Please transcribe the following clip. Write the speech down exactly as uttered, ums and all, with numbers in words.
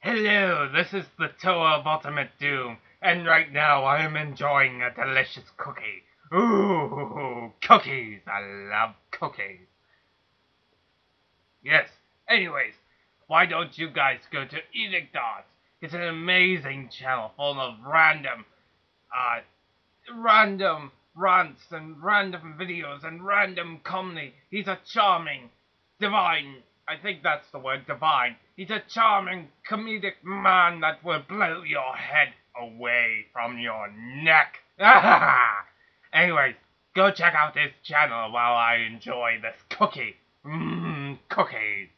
Hello, this is the Toa of Ultimate Doom, and right now I am enjoying a delicious cookie. Ooh, cookies! I love cookies. Yes, anyways, why don't you guys go to EDICTARTS? It's an amazing channel full of random, uh, random rants and random videos and random comedy. He's a charming, divine, I think that's the word, divine. He's a charming, comedic man that will blow your head away from your neck. Anyways, go check out his channel while I enjoy this cookie. Mmm, cookies.